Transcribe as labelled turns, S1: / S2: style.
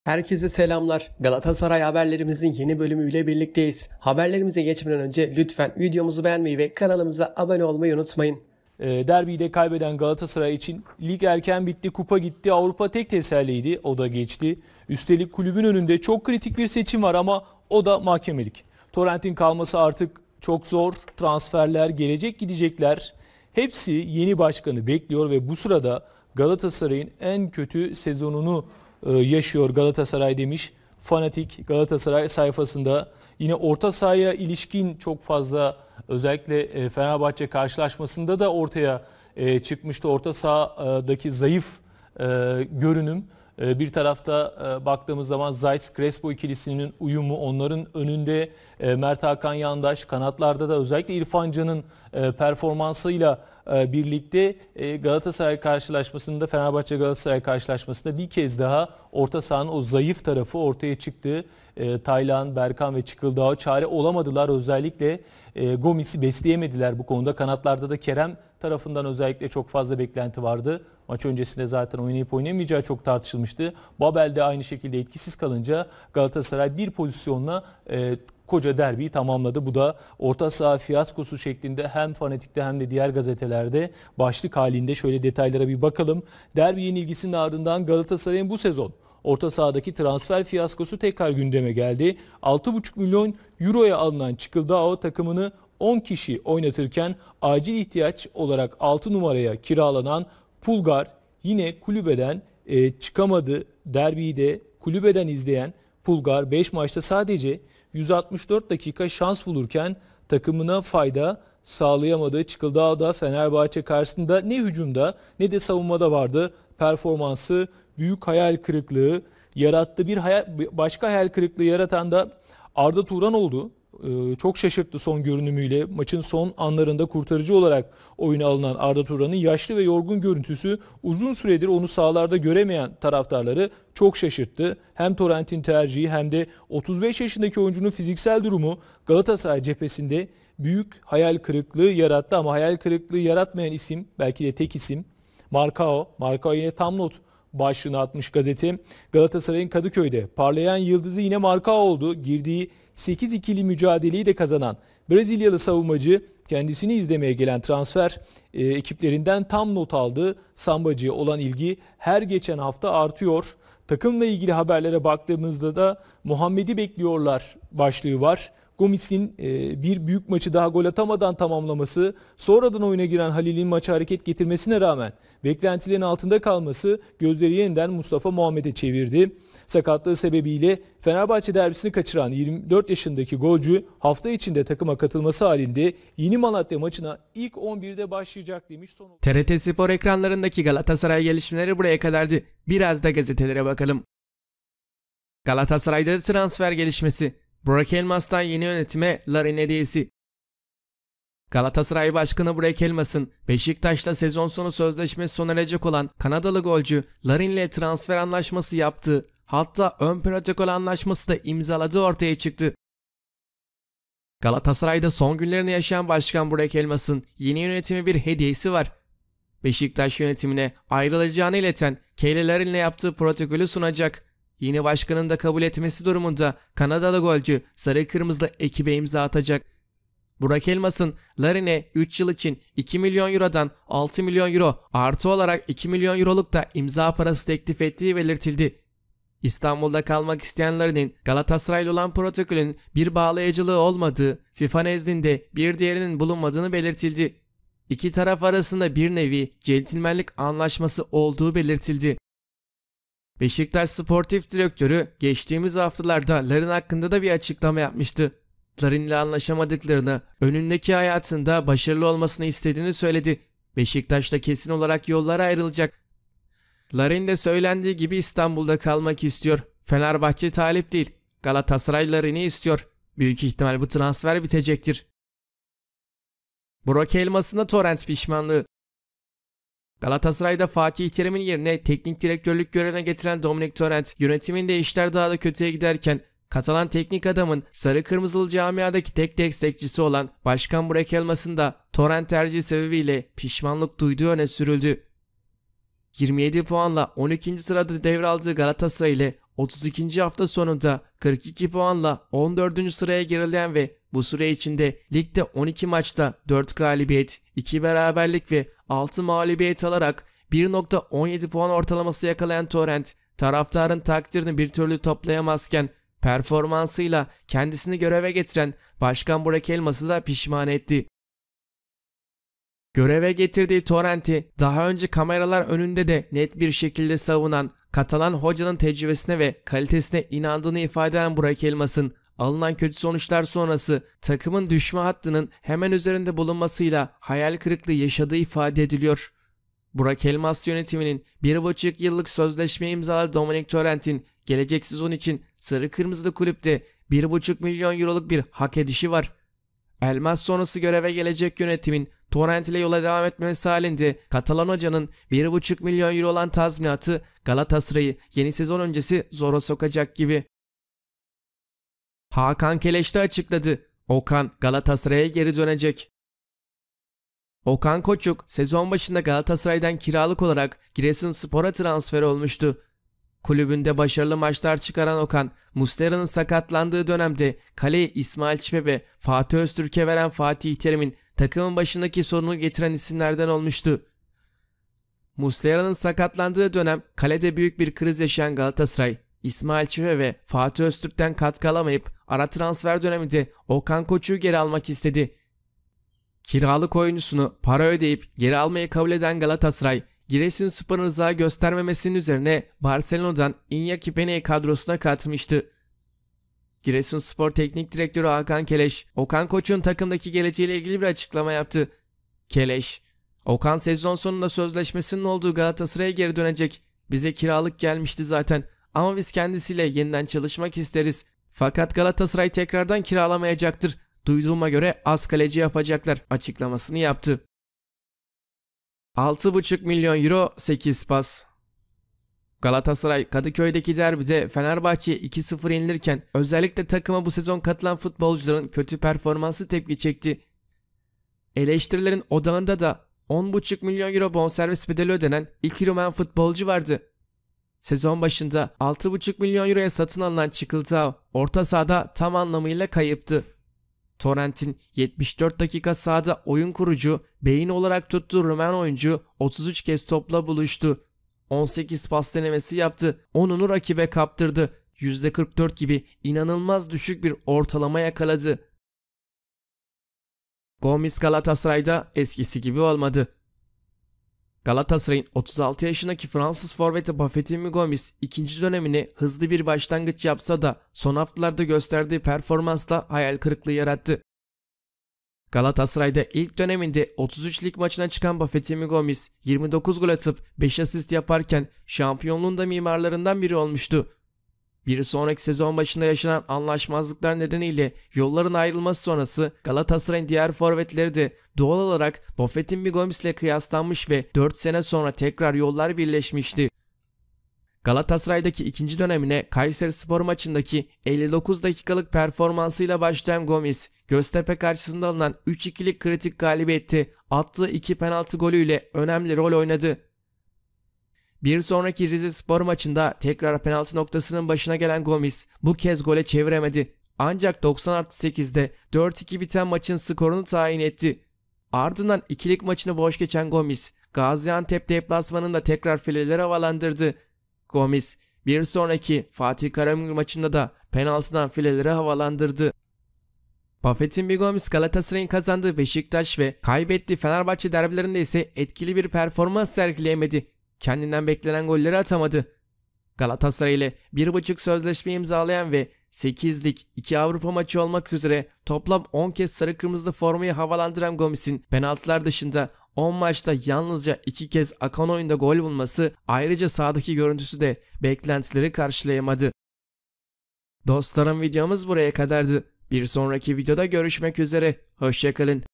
S1: Herkese selamlar. Galatasaray haberlerimizin yeni bölümüyle birlikteyiz. Haberlerimize geçmeden önce lütfen videomuzu beğenmeyi ve kanalımıza abone olmayı unutmayın.
S2: Derbiyi de kaybeden Galatasaray için lig erken bitti, kupa gitti, Avrupa tek teselliydi, o da geçti. Üstelik kulübün önünde çok kritik bir seçim var ama o da mahkemelik. Torrent'in kalması artık çok zor, transferler, gelecek gidecekler. Hepsi yeni başkanı bekliyor ve bu sırada Galatasaray'ın en kötü sezonunu yaşıyor Galatasaray demiş. Fanatik Galatasaray sayfasında yine orta sahaya ilişkin çok fazla özellikle Fenerbahçe karşılaşmasında da ortaya çıkmıştı. Orta sahadaki zayıf görünüm. Bir tarafta baktığımız zaman Zayt-Crespo ikilisinin uyumu, onların önünde Mert Hakan Yandaş, kanatlarda da özellikle İrfan Can'ın performansıyla birlikte Galatasaray karşılaşmasında, Fenerbahçe Galatasaray karşılaşmasında bir kez daha orta sahanın o zayıf tarafı ortaya çıktı. Taylan, Berkan ve Çıkıldağ çare olamadılar. Özellikle Gomis'i besleyemediler bu konuda. Kanatlarda da Kerem tarafından özellikle çok fazla beklenti vardı. Maç öncesinde zaten oynayıp oynamayacağı çok tartışılmıştı. Babel de aynı şekilde etkisiz kalınca Galatasaray bir pozisyonla koca derbiyi tamamladı. Bu da orta saha fiyaskosu şeklinde hem Fanatik'te hem de diğer gazetelerde başlık halinde. Şöyle detaylara bir bakalım. Derbi yenilgisinin ardından Galatasaray'ın bu sezon orta sahadaki transfer fiyaskosu tekrar gündeme geldi. 6,5 milyon euroya alınan Çıkıldağ takımını 10 kişi oynatırken acil ihtiyaç olarak 6 numaraya kiralanan Pulgar yine kulübeden çıkamadı. Derbiyi de kulübeden izleyen Pulgar 5 maçta sadece 164 dakika şans bulurken takımına fayda sağlayamadı. Çıkıldağ da Fenerbahçe karşısında ne hücumda ne de savunmada vardı. Performansı büyük hayal kırıklığı yarattı. Başka hayal kırıklığı yaratan da Arda Turan oldu. Çok şaşırttı son görünümüyle. Maçın son anlarında kurtarıcı olarak oyuna alınan Arda Turan'ın yaşlı ve yorgun görüntüsü uzun süredir onu sahalarda göremeyen taraftarları çok şaşırttı. Hem Torrent'in tercihi hem de 35 yaşındaki oyuncunun fiziksel durumu Galatasaray cephesinde büyük hayal kırıklığı yarattı ama hayal kırıklığı yaratmayan isim, belki de tek isim Marcao. Marcao yine tam not başlığını atmış gazete. Galatasaray'ın Kadıköy'de parlayan yıldızı yine Marcao oldu. Girdiği 8 ikili mücadeleyi de kazanan Brezilyalı savunmacı kendisini izlemeye gelen transfer ekiplerinden tam not aldı. Sambacı'ya olan ilgi her geçen hafta artıyor. Takımla ilgili haberlere baktığımızda da Muhammed'i bekliyorlar başlığı var. Gomis'in bir büyük maçı daha gol atamadan tamamlaması, sonradan oyuna giren Halil'in maça hareket getirmesine rağmen beklentilerin altında kalması gözleri yeniden Mustafa Muhammed'e çevirdi. Sakatlığı sebebiyle Fenerbahçe derbisini kaçıran 24 yaşındaki golcü hafta içinde takıma katılması halinde Yeni Malatya maçına ilk 11'de başlayacak demiş.
S1: TRT Spor ekranlarındaki Galatasaray gelişmeleri buraya kadardı. Biraz da gazetelere bakalım. Galatasaray'da transfer gelişmesi. Burak Elmas'tan yeni yönetime Larin hediyesi. Galatasaray Başkanı Burak Elmas'ın Beşiktaş'ta sezon sonu sözleşmesi sona erecek olan Kanadalı golcü Larin'le transfer anlaşması yaptı. Hatta ön protokol anlaşması da imzaladığı ortaya çıktı. Galatasaray'da son günlerini yaşayan Başkan Burak Elmas'ın yeni yönetime bir hediyesi var. Beşiktaş yönetimine ayrılacağını ileten Kyle Larin'le yaptığı protokolü sunacak. Yeni başkanın da kabul etmesi durumunda Kanadalı golcü sarı kırmızılı ekibe imza atacak. Burak Elmas'ın Larin'e 3 yıl için 2 milyon eurodan 6 milyon euro artı olarak 2 milyon euroluk da imza parası teklif ettiği belirtildi. İstanbul'da kalmak isteyenlerin Galatasaray'la olan protokolün bir bağlayıcılığı olmadığı, FIFA nezdinde bir diğerinin bulunmadığını belirtildi. İki taraf arasında bir nevi centilmenlik anlaşması olduğu belirtildi. Beşiktaş Sportif Direktörü geçtiğimiz haftalarda Larin hakkında da bir açıklama yapmıştı. Larin'le anlaşamadıklarını, önündeki hayatında başarılı olmasını istediğini söyledi. Beşiktaş'ta kesin olarak yollara ayrılacak. Larin de söylendiği gibi İstanbul'da kalmak istiyor. Fenerbahçe talip değil. Galatasaray Larin'i istiyor. Büyük ihtimal bu transfer bitecektir. Burak Elmas'ın Torrent pişmanlığı. Galatasaray'da Fatih Terim'in yerine teknik direktörlük görevine getiren Dominic Torrent yönetiminde işler daha da kötüye giderken Katalan teknik adamın sarı kırmızılı camiadaki tek destekçisi olan Başkan Burak Elmas'ın da Torrent tercihi sebebiyle pişmanlık duyduğu öne sürüldü. 27 puanla 12. sırada devraldığı Galatasaray ile 32. hafta sonunda 42 puanla 14. sıraya gerileyen ve bu süre içinde ligde 12 maçta 4 galibiyet, 2 beraberlik ve 6 mağlubiyet alarak 1.17 puan ortalaması yakalayan Torrent, taraftarın takdirini bir türlü toplayamazken performansıyla kendisini göreve getiren Başkan Burak Elmas'ı da pişman etti. Göreve getirdiği Torrent'i daha önce kameralar önünde de net bir şekilde savunan, Katalan hocanın tecrübesine ve kalitesine inandığını ifade eden Burak Elmas'ın alınan kötü sonuçlar sonrası takımın düşme hattının hemen üzerinde bulunmasıyla hayal kırıklığı yaşadığı ifade ediliyor. Burak Elmas yönetiminin 1,5 yıllık sözleşme imzaladığı Dominic Torrent'in gelecek sezon için Sarı Kırmızılı kulüpte 1,5 milyon euroluk bir hak edişi var. Elmas sonrası göreve gelecek yönetimin Torrent ile yola devam etmesi halinde Katalan hocanın 1,5 milyon euro olan tazminatı Galatasaray'ı yeni sezon öncesi zora sokacak gibi. Hakan Keleş de açıkladı. Okan Galatasaray'a geri dönecek. Okan Koçuk sezon başında Galatasaray'dan kiralık olarak Giresunspor'a transfer olmuştu. Kulübünde başarılı maçlar çıkaran Okan, Muslera'nın sakatlandığı dönemde kaleyi İsmail Çipe ve Fatih Öztürk'e veren Fatih Terim'in takımın başındaki sorunu getiren isimlerden olmuştu. Muslera'nın sakatlandığı dönem kalede büyük bir kriz yaşayan Galatasaray, İsmail Çipe ve Fatih Öztürk'ten katkı alamayıp ara transfer döneminde Okan Koçuk'u geri almak istedi. Kiralık oyuncusunu para ödeyip geri almayı kabul eden Galatasaray, Giresunspor'un rıza göstermemesinin üzerine Barcelona'dan Iñaki Peña'yı kadrosuna katmıştı. Giresunspor Teknik Direktörü Hakan Keleş, Okan Koçuk'un takımdaki geleceğiyle ilgili bir açıklama yaptı. Keleş, "Okan sezon sonunda sözleşmesinin olduğu Galatasaray'a geri dönecek. Bize kiralık gelmişti zaten ama biz kendisiyle yeniden çalışmak isteriz. Fakat Galatasaray tekrardan kiralamayacaktır. Duyduğuma göre az kaleci yapacaklar" açıklamasını yaptı. 6,5 milyon euro 8 pas. Galatasaray Kadıköy'deki derbide Fenerbahçe'ye 2-0 yenilirken özellikle takıma bu sezon katılan futbolcuların kötü performansı tepki çekti. Eleştirilerin odağında da 10,5 milyon euro bonservis bedeli ödenen ilk Rumen futbolcu vardı. Sezon başında 6,5 milyon euroya satın alınan Çıkıltao orta sahada tam anlamıyla kayıptı. Torrent'in 74 dakika sahada oyun kurucu, beyin olarak tuttuğu Rumen oyuncu 33 kez topla buluştu. 18 pas denemesi yaptı. 10'unu rakibe kaptırdı. %44 gibi inanılmaz düşük bir ortalama yakaladı. Gomis Galatasaray'da eskisi gibi olmadı. Galatasaray'ın 36 yaşındaki Fransız forveti Bafétimbi Gomis ikinci dönemini hızlı bir başlangıç yapsa da son haftalarda gösterdiği performansla hayal kırıklığı yarattı. Galatasaray'da ilk döneminde 33 lig maçına çıkan Bafétimbi Gomis 29 gol atıp 5 asist yaparken şampiyonluğun da mimarlarından biri olmuştu. Bir sonraki sezon başında yaşanan anlaşmazlıklar nedeniyle yolların ayrılması sonrası Galatasaray'ın diğer forvetleri de doğal olarak Bafétimbi Gomis ile kıyaslanmış ve 4 sene sonra tekrar yollar birleşmişti. Galatasaray'daki ikinci dönemine Kayserispor maçındaki 59 dakikalık performansıyla başlayan Gomis, Göztepe karşısında alınan 3-2'lik kritik galibiyette attığı 2 penaltı golüyle önemli rol oynadı. Bir sonraki Rizespor maçında tekrar penaltı noktasının başına gelen Gomis bu kez gole çeviremedi. Ancak 90+8'de 4-2 biten maçın skorunu tayin etti. Ardından ikilik maçını boş geçen Gomis, Gaziantep deplasmanında tekrar fileleri havalandırdı. Gomis bir sonraki Fatih Karagümrük maçında da penaltıdan fileleri havalandırdı. Bafétimbi Gomis Galatasaray'ın kazandığı Beşiktaş ve kaybettiği Fenerbahçe derbilerinde ise etkili bir performans sergileyemedi. Kendinden beklenen golleri atamadı. Galatasaray ile 1,5 sözleşme imzalayan ve 8 lig, 2 Avrupa maçı olmak üzere toplam 10 kez sarı kırmızı formayı havalandıran Gomis'in penaltılar dışında 10 maçta yalnızca 2 kez akan oyunda gol bulması, ayrıca sahadaki görüntüsü de beklentileri karşılayamadı. Dostlarım, videomuz buraya kadardı. Bir sonraki videoda görüşmek üzere. Hoşça kalın.